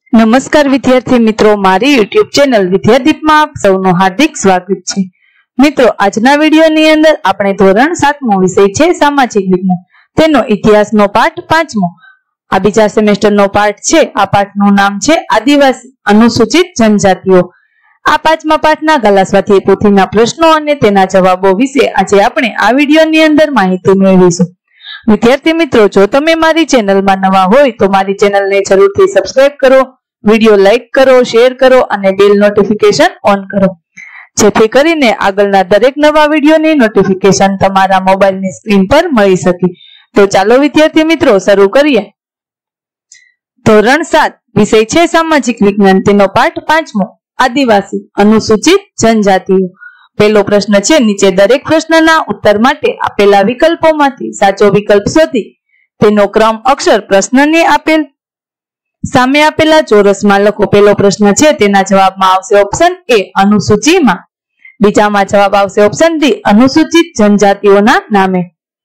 નમસ્કાર વિદ્યાર્થી મિત્રો, મારી YouTube ચેનલ વિદ્યાદીપમાં આપ સૌનું હાર્દિક સ્વાગત છે। મિત્રો, આજના વિડિયોની અંદર આપણે ધોરણ 7મો વિષય છે સામાજિક વિજ્ઞાન, તેનો ઇતિહાસનો પાઠ 5મો આ બીજા સેમેસ્ટરનો પાઠ છે। આ પાઠનું નામ છે આદિવાસી અનુસૂચિત જનજાતિઓ। આ 5મા પાઠના ગાલા સ્વાધ્યાય પોથીના પ્રશ્નો અને તેના જવાબો વિશે આજે આપણે આ વિડિયોની અંદર માહિતી મેળવીશું। વિદ્યાર્થી મિત્રો, જો તમે મારી ચેનલમાં નવા હોય તો મારી ચેનલને જરૂરથી સબસ્ક્રાઇબ કરો, વિડિયો લાઈક કરો, શેર કરો અને બેલ નોટિફિકેશન ઓન કરો, જેથી કરીને આગળના દરેક નવા વિડિયોની નોટિફિકેશન તમારા મોબાઈલની સ્ક્રીન પર મળી શકે। તો ચાલો વિદ્યાર્થી મિત્રો શરૂ કરીએ। ધોરણ 7 વિષય છે સામાજિક વિજ્ઞાન, તેનો પાઠ 5મો આદિવાસી અનુસૂચિત જનજાતિઓ। પહેલો પ્રશ્ન છે, નીચે દરેક પ્રશ્નના ઉત્તર માટે આપેલા વિકલ્પોમાંથી સાચો વિકલ્પ શોધી તેનો ક્રમ અક્ષર પ્રશ્નની આપેલ સામે આપેલા ચોરસમાં લખો। પહેલો પ્રશ્ન છે, તેના જવાબમાં આવશે ઓપ્શન એ અનુસૂચિમાં, બીજામાં જવાબ આવશે ઓપ્શન ડી અનુસૂચિત જનજાતિઓના નામે,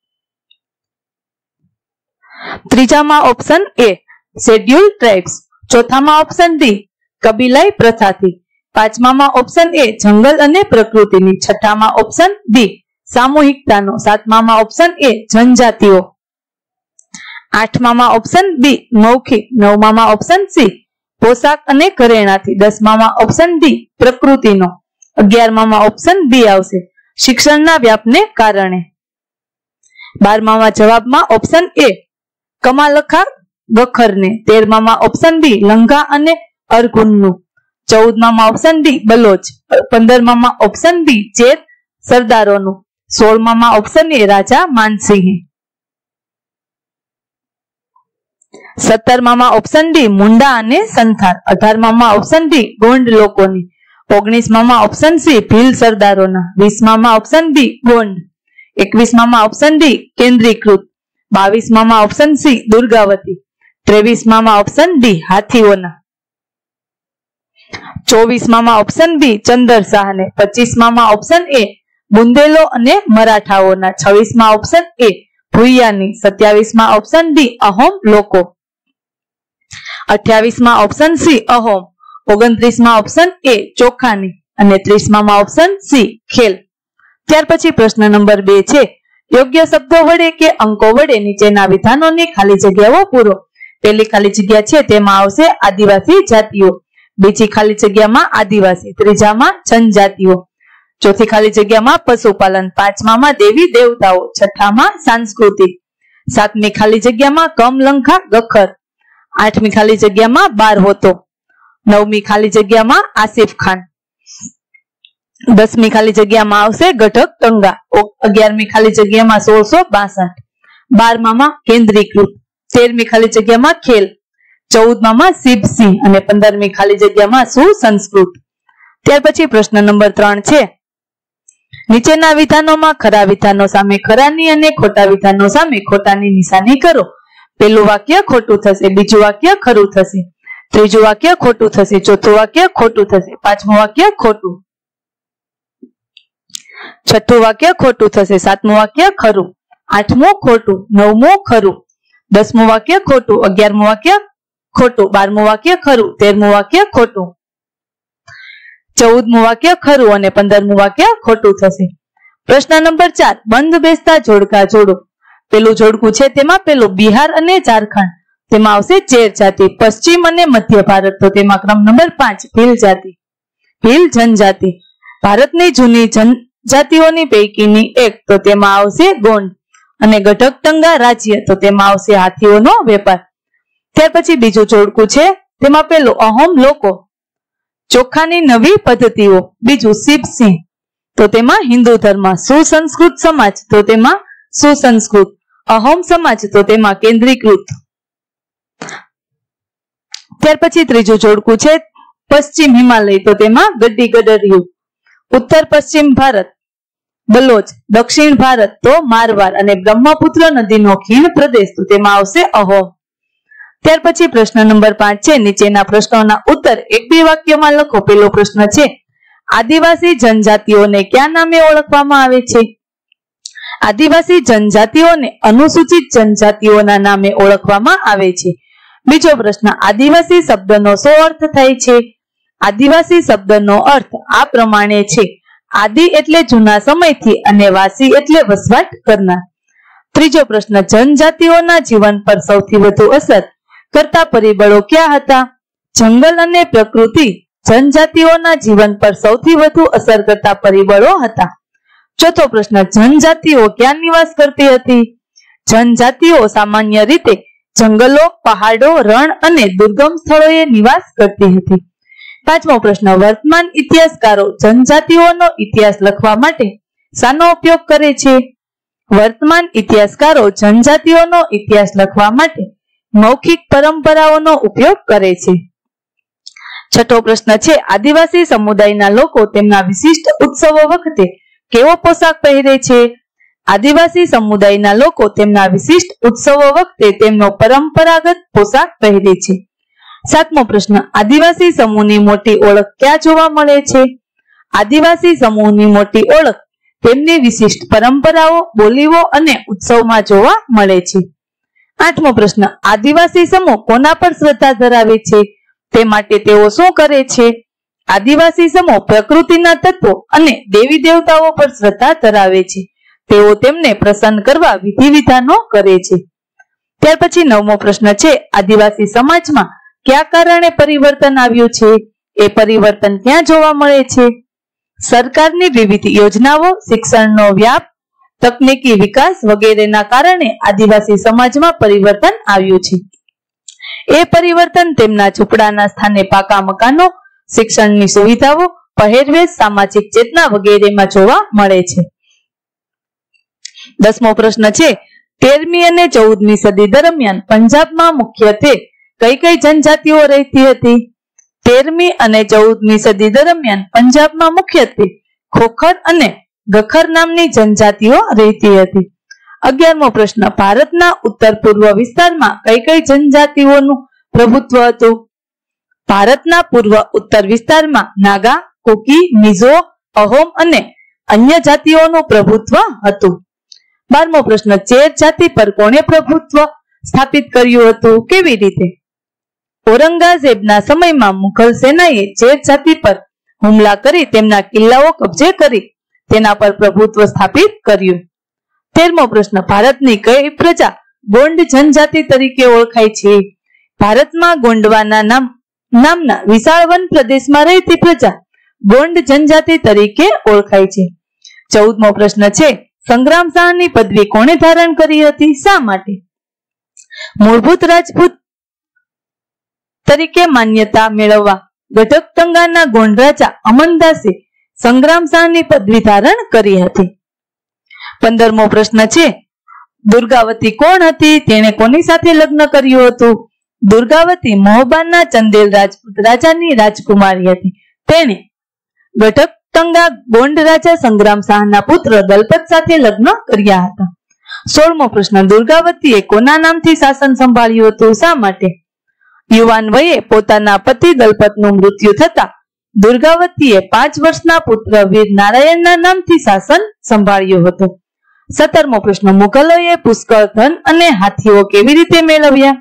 ત્રીજામાં ઓપ્શન એ શેડ્યુલ ટ્રાઇબ્સ, ચોથામાં ઓપ્શન ડી કબીલાઈ પ્રથાથી, પાંચમામાં ઓપ્શન એ જંગલ અને પ્રકૃતિની, છઠ્ઠામાં ઓપ્શન બી સામૂહિકતાનો, સાતમામાં ઓપ્શન એ જનજાતિઓ, આઠમામાં ઓપ્શન બી મૌખિક, નવમામાં ઓપ્શન સી પોશાક અને ઘરેણાથી, દસમામાં ઓપ્શન ડી પ્રકૃતિનો, 11મામાં ઓપ્શન બી આવશે શિક્ષણના વ્યાપને કારણે, 12મામાં જવાબમાં ઓપ્શન એ કમાલખા ગખરને, 13મામાં ઓપ્શન બી લંઘા અને અરઘુનનું, 14મામાં ઓપ્શન ડી બલોચ, 15મામાં ઓપ્શન બી ચેર સરદારોનું, 16મામાં ઓપ્શન એ રાજા માનસિંહ, 17મામાં ઓપ્શન ડી મુંડા અને સંથાર, 18મામાં ઓપ્શન ડી ગોંડ લોકોની, 19મામાં ઓપ્શન સી ભીલ સરદારોના, 20મામાં ઓપ્શન બી ગોંડ, 21મામાં ઓપ્શન ડી કેન્દ્રીકૃત, 22મામાં ઓપ્શન સી દુર્ગાવતી, 23મામાં ઓપ્શન ડી હાથીઓના, 24મામાં ઓપ્શન બી ચંદર શાહને, 25મામાં ઓપ્શન એ બુંદેલો અને મરાઠાઓના, 26માં ઓપ્શન એ ભુૈયાની, 27માં ઓપ્શન ડી અહોમ લોકો, 28માં ઓપ્શન સી અહોમ, 29માં ઓપ્શન એ ચોખાની અને 30માં ઓપ્શન સી ખેલ। ત્યાર પછી પ્રશ્ન નંબર 2 છે, યોગ્ય શબ્દો વડે કે અંકો વડે નીચેના વિધાનોની ખાલી જગ્યાઓ પૂરો। પહેલી ખાલી જગ્યા છે તેમાં આવશે આદિવાસી જાતિઓ, બીજી ખાલી જગ્યામાં આદિવાસી, ત્રીજામાં જનજાતિઓ, ચોથી ખાલી જગ્યામાં પશુપાલન, પાંચમામાં દેવી દેવતાઓ, છઠ્ઠામાં સાંસ્કૃતિક, સાતમી ખાલી જગ્યામાં કમલંઘા ગખર, આઠમી ખાલી જગ્યામાં બાર હોતો, નવમી ખાલી જગ્યામાં આસિફ ખાન, 10મી ખાલી જગ્યામાં આવશે ગઢક ટંગા, 11મી ખાલી જગ્યામાં 1662, 12મામાં કેન્દ્રીકૃત, 13મી ખાલી જગ્યામાં ખેલ, 14મામાં સિંહ અને 15મી ખાલી જગ્યામાં સુસંસ્કૃત। ત્યાર પછી પ્રશ્ન નંબર 3 છે, નીચેના વિધાનોમાં ખરા વિધાનો સામે ખરાની અને ખોટા વિધાનો સામે ખોટાની નિશાની કરો। પહેલું વાક્ય ખોટું થશે, બીજું વાક્ય ખરું થશે, ત્રીજું વાક્ય ખોટું થશે, ચોથું વાક્ય ખોટું થશે, પાંચમું વાક્ય ખોટું, છઠ્ઠું વાક્ય ખોટું થશે, સાતમું વાક્ય ખરું, આઠમું ખોટું, નવમું ખરું, 10મું વાક્ય ખોટું, 11મું વાક્ય ખોટું, 12મું વાક્ય ખરું, 13મું વાક્ય ખોટું, 14મું વાક્ય ખરું અને 15મું વાક્ય ખોટું થશે। પ્રશ્ન નંબર 4, બંધ બેસતા જોડકા જોડો। પેલું જોડકું છે તેમાં પેલું બિહાર અને ઝારખંડ, તેમાં આવશે ચેર જાતિ, પશ્ચિમ અને મધ્ય ભારત, તો તેમાં ક્રમ નંબર 5 ભીલ જાતિ, ભીલ જનજાતિ, ભારતની જૂની જનજાતિઓની પૈકીની એક, તો તેમાં આવશે ગોંડ, અને ગઢક ટંગા રાજ્ય, તો તેમાં આવશે હાથીઓનો વેપાર। ત્યાર પછી બીજું જોડકું છે તેમાં પેલું અહોમ લોકો, ચોખાની નવી પદ્ધતિઓ, બીજું સિંહ, તો તેમાં હિન્દુ ધર્મ, સુસંસ્કૃત સમાજ, તો તેમાં સુસંસ્કૃત, અહોમ સમાજ, તો તેમાં કેન્દ્રીકૃત। ત્યાર પછી ત્રીજું જોડકું છે પશ્ચિમ હિમાલય, તો તેમાં ગડ્ડી ગડરિયું, ઉત્તર પશ્ચિમ ભારત બલોચ, દક્ષિણ ભારત તો મારવાડ અને બ્રહ્મપુત્ર નદીનો ખીણ પ્રદેશ, તો તેમાં આવશે અહોમ। ત્યાર પછી પ્રશ્ન નંબર 5 છે, નીચેના પ્રશ્નોના ઉત્તર એક બે વાક્યમાં લખો। પહેલો પ્રશ્ન છે, આદિવાસી જનજાતિઓને કયા નામે ઓળખવામાં આવે છે? આદિવાસી જનજાતિઓને અનુસૂચિત જનજાતિઓના નામે ઓળખવામાં આવે છે। બીજો પ્રશ્ન, આદિવાસી શબ્દનો શું અર્થ થાય છે? આદિવાસી શબ્દનો અર્થ આ પ્રમાણે છે. આદિ એટલે જૂના સમયથી અને વાસી એટલે વસવાટ કરનાર. ત્રીજો પ્રશ્ન, જનજાતિઓના જીવન પર સૌથી વધુ અસર કરતા પરિબળો ક્યાં હતા? જંગલ અને પ્રકૃતિ જનજાતિઓના જીવન પર સૌથી વધુ અસર કરતા પરિબળો હતા. ચોથો પ્રશ્ન, જનજાતિઓ ક્યાં નિવાસ કરતી હતી? જનજાતિઓ સામાન્ય રીતે જંગલો, પહાડો, રણ અને દુર્ગમ સ્થળોએ નિવાસ કરતી હતી. પાંચમો પ્રશ્ન, વર્તમાન ઇતિહાસકારો જનજાતિઓનો ઇતિહાસ લખવા માટે શાનો ઉપયોગ કરે છે? વર્તમાન ઇતિહાસકારો જનજાતિઓનો ઇતિહાસ લખવા માટે મૌખિક પરંપરાઓનો ઉપયોગ કરે છે. છઠ્ઠો પ્રશ્ન છે, આદિવાસી સમુદાયના લોકો તેમના વિશિષ્ટ ઉત્સવો વખતે કેવો પોશાક પહેરે છે? આદિવાસી સમુદાયના લોકો તેમના વિશિષ્ટ ઉત્સવો વખતે તેમનો પરંપરાગત પોશાક પહેરે છે. સાતમો પ્રશ્ન, આદિવાસી સમૂહની મોટી ઓળખ ક્યાં જોવા મળે છે? આદિવાસી સમૂહની મોટી ઓળખ તેમની વિશિષ્ટ પરંપરાઓ, બોલીઓ અને ઉત્સવમાં જોવા મળે છે. આઠમો પ્રશ્ન, આદિવાસી સમૂહ કોના પર શ્રદ્ધા ધરાવે છે? તે માટે તેઓ શું કરે છે? આદિવાસી સમૂહ પ્રકૃતિના તત્વો અને દેવી દેવતાઓ પર શ્રદ્ધા ધરાવે છે. તેઓ તેમને પ્રસન્ન કરવા વિધિ વિધાનો કરે છે. ત્યાર પછી નવમો પ્રશ્ન છે, આદિવાસી સમાજમાં કયા કારણે પરિવર્તન આવ્યું છે? એ પરિવર્તન ક્યાં જોવા મળે છે? સરકારની વિવિધ યોજનાઓ, શિક્ષણનો વ્યાપ, તકનીકી વિકાસ વગેરેના કારણે આદિવાસી સમાજમાં પરિવર્તન આવ્યું છે. એ પરિવર્તન તેમના ઝૂંપડાના સ્થાને પાકા મકાનો, શિક્ષણની સુવિધાઓ, પહેરવેશ, સામાજિક ચેતના વગેરેમાં જોવા મળે છે. 10મો પ્રશ્ન છે, 13મી અને 14મી સદી દરમિયાન પંજાબમાં મુખ્યત્વે કઈ કઈ જનજાતિઓ રહેતી હતી? 13મી અને 14મી સદી દરમિયાન પંજાબમાં મુખ્યત્વે ખોખર અને ગખર નામની જનજાતિઓ રહેતી હતી. 11મો પ્રશ્ન, ભારતના ઉત્તર પૂર્વ વિસ્તારમાં કઈ કઈ જનજાતિઓનું પ્રભુત્વ હતું? ભારતના પૂર્વ ઉત્તર વિસ્તારમાં નાગા, કુકી, મિઝો, અહોમ અને અન્ય જાતિઓનું પ્રભુત્વ હતું. 12મો પ્રશ્ન, ચેર જાતિ પર કોણે પ્રભુત્વ સ્થાપિત કર્યું હતું? કેવી રીતે? ઔરંગઝેબના સમયમાં મુઘલ સેનાએ ચેર જાતિ પર હુમલા કરી તેમના કિલ્લાઓ કબજે કરી તેના પર પ્રભુત્વ સ્થાપિત કર્યું. 13મો પ્રશ્ન, ભારતની કઈ પ્રજા ગોંડ જનજાતિ તરીકે ઓળખાય છે? ભારતમાં ગોંડવાના નામના વિશાળ વન પ્રદેશમાં રહેતી પ્રજા ગોંડ જનજાતિ તરીકે ઓળખાય છે. 14મો પ્રશ્ન છે, સંગ્રામ શાહની પદવી કોણે ધારણ કરી હતી? શા માટે? મૂળભૂત રાજપૂત તરીકે માન્યતા મેળવવા ગઢકતંગાના ગોંડ રાજા અમનદાસે સંગ્રામ શાહની પદવી ધારણ કરી હતી. 15મો પ્રશ્ન છે, દુર્ગાવતી કોણ હતી? તેણે કોની સાથે લગ્ન કર્યું હતું? દુર્ગાવતી મહોબાના ચંદેલ રાજપૂત રાજાની રાજકુમારી હતી. તેણે ગઢકતંગા ગોંડ રાજા સંગ્રામ શાહના પુત્ર દલપત સાથે લગ્ન કર્યા હતા. 16મો પ્રશ્ન, દુર્ગાવતીએ કોના નામથી શાસન સંભાળ્યું હતું? શા માટે? યુવાન વયે પોતાના પતિ દલપતનું મૃત્યુ થતા દુર્ગાવતીએ 5 વર્ષના પુત્ર વીર નારાયણના નામથી શાસન સંભાળ્યું હતું. 17મો પ્રશ્ન, મુઘલોએ પુષ્કળ ધન અને હાથીઓ કેવી રીતે મેળવ્યા?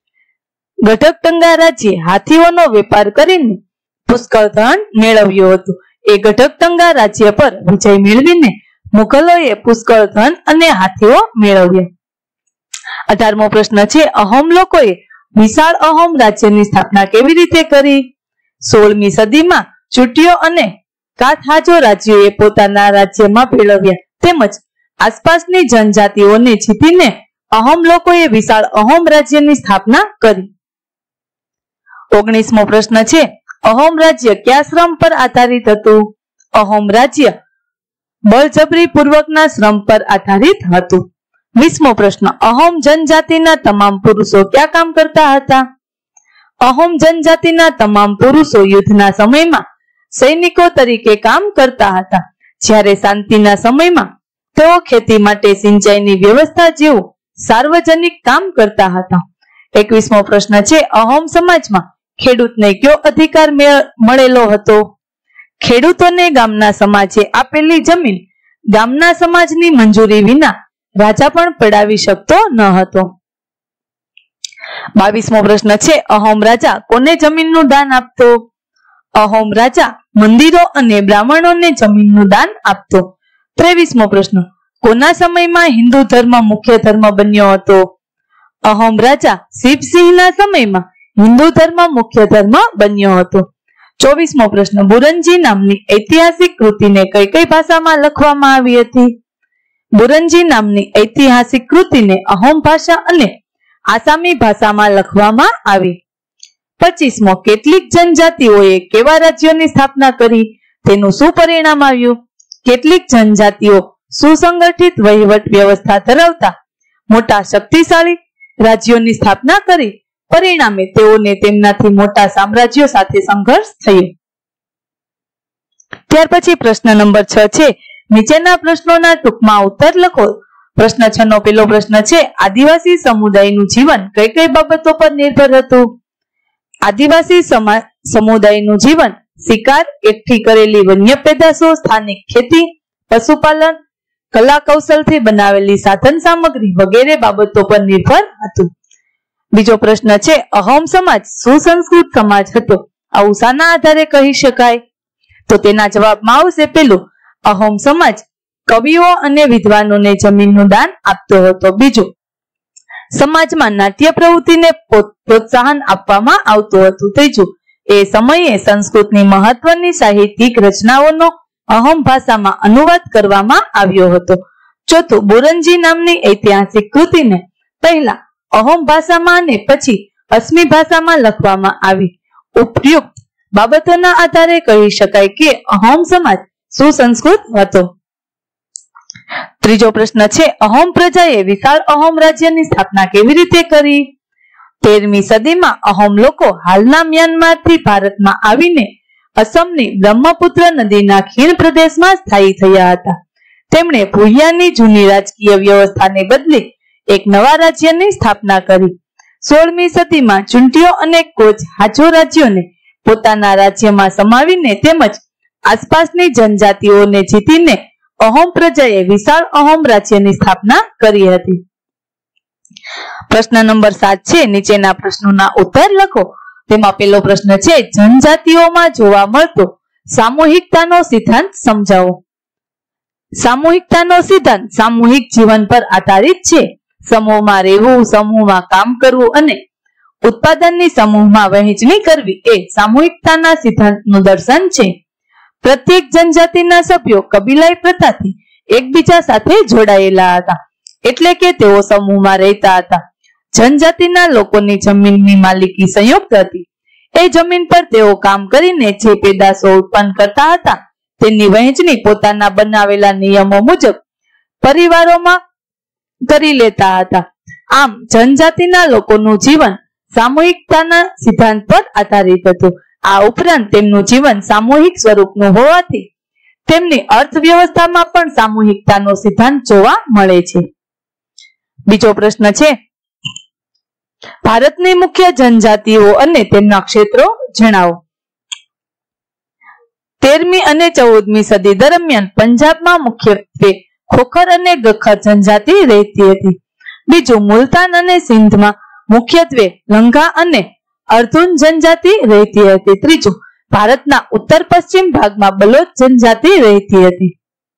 ગઢકતંગા રાજ્યે હાથીઓનો વેપાર કરીને પુષ્કળ ધન મેળવ્યું હતું. એ ગઢકતંગા રાજ્ય પર વિજય મેળવીને મુઘલોએ પુષ્કળ ધન અને હાથીઓ મેળવ્યા. 18મો પ્રશ્ન છે, અહોમ લોકોએ વિશાળ અહોમ રાજ્યની સ્થાપના કેવી રીતે કરી? 16મી સદીમાં ચૂંટીઓ અને કાથહાજો રાજ્યોએ પોતાના રાજ્યમાં ભેળવ્યા તેમજ આસપાસની જનજાતિઓને જીતીને અહોમ લોકોએ વિશાળ અહોમ રાજ્યની સ્થાપના કરી. 19મો પ્રશ્ન છે, અહોમ રાજ્ય કયા શ્રમ પર આધારિત હતું? અહોમ રાજ્ય બળજબરી પૂર્વકના શ્રમ પર આધારિત હતું. 20મો પ્રશ્ન, અહોમ જનજાતિના તમામ પુરુષો ક્યાં કામ કરતા હતા? અહોમ જનજાતિના તમામ પુરુષો યુદ્ધના સમયમાં સૈનિકો તરીકે કામ કરતા હતા, જ્યારે શાંતિના સમયમાં તેઓ ખેતી માટે સિંચાઈની વ્યવસ્થા જેવું સાર્વજનિક કામ કરતા હતા. 21મો પ્રશ્ન છે, અહોમ સમાજમાં ખેડૂતને કયો અધિકાર મળેલો હતો? ખેડૂતોને ગામના સમાજે આપેલી જમીન ગામના સમાજની મંજૂરી વિના રાજા પણ પડાવી શકતો ન હતો. 22મો પ્રશ્ન છે અહોમ રાજા કોને જમીનનું દાન આપતો? અહોમ રાજા મંદિરો અને બ્રાહ્મણોને જમીનનું દાન આપતો. 23મો પ્રશ્ન કોના સમયમાં હિન્દુ ધર્મ મુખ્ય ધર્મ બન્યો હતો? અહોમ રાજા શિવસિંહના સમયમાં હિન્દુ ધર્મ મુખ્ય ધર્મ બન્યો હતો. 24મો પ્રશ્ન બુરંજી નામની ઐતિહાસિક કૃતિને કઈ કઈ ભાષામાં લખવામાં આવી હતી? બુરંજી નામની ઐતિહાસિક કૃતિને અહોમ ભાષા અને આસામી ભાષામાં લખવામાં આવી. 25મો કેટલીક જનજાતિઓએ કેવા રાજ્યોની સ્થાપના કરી તેનું શું પરિણામ આવ્યું? કેટલીક જનજાતિઓ સુસંગઠિત વહીવટ વ્યવસ્થા ધરાવતા મોટા શક્તિશાળી રાજ્યોની સ્થાપના કરી. પરિણામે તેઓને તેમનાથી મોટા સામ્રાજ્યો સાથે સંઘર્ષ થયો. ત્યાર પછી પ્રશ્ન નંબર 6 છે નીચેના પ્રશ્નોના ટૂંકમાં ઉત્તર લખો. પ્રશ્ન 6 નો પહેલો પ્રશ્ન છે આદિવાસી સમુદાયનું જીવન કઈ કઈ બાબતો પર નિર્ભર હતું? આદિવાસી સમુદાયનું જીવન શિકાર, એકઠી કરેલી વન્ય પેદાશો, સ્થાનિક ખેતી, પશુપાલન, કલા કૌશલથી બનાવેલી સાધન સામગ્રી વગેરે બાબતો પર નિર્ભર હતું. બીજો પ્રશ્ન છે અહોમ સમાજ સુસંસ્કૃત સમાજ હતો, આવું શાના આધારે કહી શકાય? તો તેના જવાબમાં આવશે પેલું અહોમ સમાજ કવિઓ અને વિદ્વાનોને જમીનનું દાન આપતો હતો. બીજું સમાજમાં નાટ્ય પ્રવૃત્તિને પ્રોત્સાહન આપવામાં આવતું હતું. ત્રીજું એ સમયે સંસ્કૃતની મહત્વની સાહિત્યિક રચનાઓનો અહોમ ભાષામાં અનુવાદ કરવામાં આવ્યો હતો. ચોથું બુરંજી નામની ઐતિહાસિક કૃતિને પહેલા અહોમ ભાષામાં અને પછી અસમી ભાષામાં લખવામાં આવી. ઉપયુક્ત બાબતોના આધારે કહી શકાય કે અહોમ સમાજ સુસંસ્કૃત હતો. ત્રીજો પ્રશ્ન છે અહોમ પ્રજાએ વિશાળ અહોમ રાજ્યની સ્થાપના કેવી રીતે કરી? 13મી સદીમાં અહોમ લોકો હાલના મ્યાનમારથી ભારતમાં આવીને અસમની બ્રહ્મપુત્ર નદીના ખીણ પ્રદેશમાં સ્થાયી થયા હતા. તેમણે ભૂયાની જૂની રાજકીય વ્યવસ્થાને બદલી એક નવા રાજ્યની સ્થાપના કરી. 16મી સદીમાં ચૂંટીઓ અને કોચ હાજો રાજ્યોને પોતાના રાજ્યમાં સમાવીને તેમજ આસપાસની જનજાતિઓને જીતીને અહોમ પ્રજાએ વિશાળ અહોમ રાજ્યની સ્થાપના કરી હતી. પ્રશ્ન નંબર 7 છે નીચેના પ્રશ્નોના ઉત્તર લખો. તેમાં પહેલો પ્રશ્ન છે જનજાતિઓમાં જોવા મળતો સામૂહિકતાનો સિદ્ધાંત સમજાવો. સામૂહિકતાનો સિદ્ધાંત સામૂહિક જીવન પર આધારિત છે. સમૂહમાં રહેવું, સમૂહમાં કામ કરવું અને ઉત્પાદનની સમૂહમાં વહેંચણી કરવી એ સામૂહિકતાના સિદ્ધાંતનું દર્શન છે. પ્રત્યેક જનજાતિના સભ્યો કબીલાઈ પ્રથાથી એકબીજા સાથે જોડાયેલા હતા, એટલે કે તેઓ સમૂહમાં રહેતા હતા. જનજાતિના લોકોની જમીનની માલિકી સંયુક્ત હતી. એ જમીન પર તેઓ કામ કરીને જે પેદાશો ઉત્પન્ન કરતા હતા તેની વહેંચણી પોતાના બનાવેલા નિયમો મુજબ પરિવારોમાં કરી લેતા હતા. આમ જનજાતિના લોકોનું જીવન સામૂહિકતાના સિદ્ધાંત પર આધારિત હતું. આ ઉપરાંત તેમનું જીવન સામૂહિક સ્વરૂપનું હોવાથી તેમની અર્થવ્યવસ્થામાં પણ સામૂહિકતાનો સિદ્ધાંત જોવા મળે છે. બીજો પ્રશ્ન છે ભારતની મુખ્ય જનજાતિઓ અને તેમના ક્ષેત્રો જણાવો. 13મી અને 14મી સદી દરમિયાન પંજાબમાં મુખ્યત્વે ખોખર અને ગખર જનજાતિ રહેતી હતી. બીજું મુલતાન અને સિંધમાં મુખ્યત્વે લંઘા અને અર્ધુન જનજાતિ રહેતી હતી. ત્રીજું ભારતના ઉત્તર પશ્ચિમ ભાગમાં બલોચ જનજાતિ રહેતી હતી.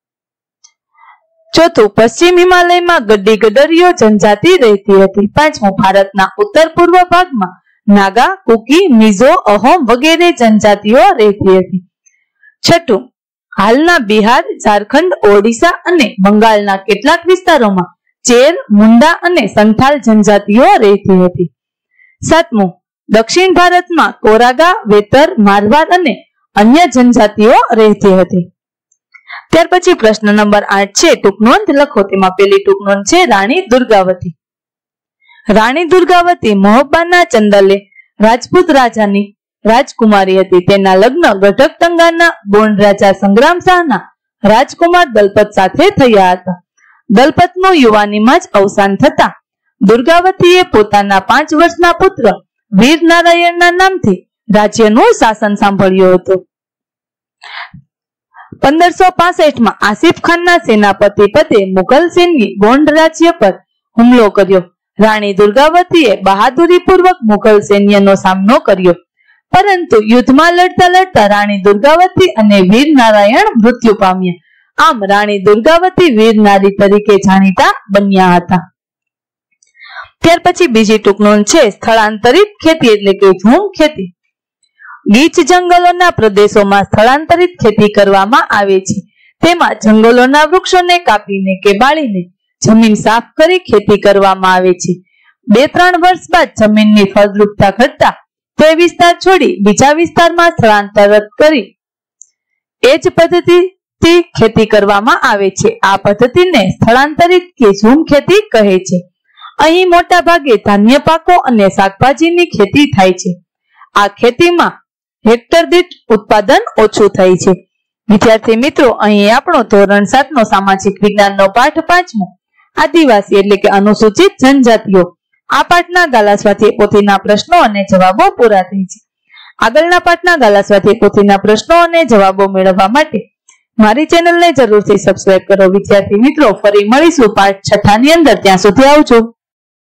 ચોથું પશ્ચિમ હિમાલયમાં ગડ્ડી ગડરિયો જનજાતિ રહેતી હતી. પાંચમું ભારતના ઉત્તર પૂર્વ ભાગમાં નાગા, કુકી, મિઝો, અહોમ વગેરે જનજાતિઓ રહેતી હતી. છઠ્ઠું હાલના બિહાર, ઝારખંડ, ઓડિશા અને બંગાળના કેટલાક વિસ્તારોમાં ચેર, મુંડા અને સંથાલ જનજાતિઓ રહેતી હતી. સાતમું દક્ષિણ ભારતમાં કોરાગા, વેતર, મારવાડ અને અન્ય જનજાતિઓ રહેતી હતી. ત્યાર પછી પ્રશ્ન નંબર 8 છે ટૂંક નોંધ લખો. તેમાં પહેલી ટૂંક નોંધ છે રાણી દુર્ગાવતી. રાણી દુર્ગાવતી મોહબ્બાના ચંદલે રાજપૂત રાજાની રાજકુમારી હતી. તેના લગ્ન ગઢકટંગાના ગોંડ રાજા સંગ્રામ શાહના રાજકુમાર દલપત સાથે થયા હતા. દલપતનું યુવાનીમાં જ અવસાન થતા દુર્ગાવતીએ પોતાના 5 વર્ષના પુત્ર વીર નારાયણના નામથી રાજ્યનું શાસન સાંભળ્યું હતું. 1565માં આસિફ ખાનના સેનાપતિ પદે મુઘલ સૈન્યે ગોંડ રાજ્ય પર હુમલો કર્યો. રાણી દુર્ગાવતીએ બહાદુરીપૂર્વક મુઘલ સૈન્યનો સામનો કર્યો, પરંતુ યુદ્ધમાં લડતા લડતા રાણી દુર્ગાવતી અને વીર નારાયણ મૃત્યુ પામ્યા. આમ રાણી દુર્ગાવતી વીર નારી તરીકે જાણીતા બન્યા હતા. ત્યાર પછી બીજી ટૂંક નોંધ છે સ્થળાંતરિત ખેતી એટલે કે ઝૂમ ખેતી. ગીચ જંગલોના પ્રદેશોમાં સ્થળાંતરિત ખેતી કરવામાં આવે છે. તેમાં જંગલોના વૃક્ષોને કાપીને કે બાળીને જમીન સાફ કરી ખેતી કરવામાં આવે છે. 2-3 વર્ષ બાદ જમીનની ફળદ્રુપતા ઘટતા તે વિસ્તાર છોડી બીજા વિસ્તારમાં સ્થળાંતરિત કરી એ જ પદ્ધતિથી ખેતી કરવામાં આવે છે. આ પદ્ધતિને સ્થળાંતરિત કે ઝૂમ ખેતી કહે છે. અહીં મોટા ભાગે ધાન્ય પાકો અને શાકભાજીની ખેતી થાય છે. આ ખેતીમાં હેક્ટર દીઠ ઉત્પાદન ઓછું થાય છે. વિદ્યાર્થી મિત્રો, અહીં આપણો ધોરણ 7 નો સામાજિક વિજ્ઞાનનો પાઠ 5મો આદિવાસી એટલે કે અનુસૂચિત જનજાતિઓ આ પાઠના ગાલા સ્વાધ્યાય પોથીના પ્રશ્નો અને જવાબો પૂરા થાય છે. આગળના પાઠના ગાલા સ્વાધ્યાય પોથીના પ્રશ્નો અને જવાબો મેળવવા માટે મારી ચેનલને જરૂરથી સબસ્ક્રાઇબ કરો. વિદ્યાર્થી મિત્રો, ફરી મળીશું પાઠ 6 ની અંદર. ત્યાં સુધી આવજો.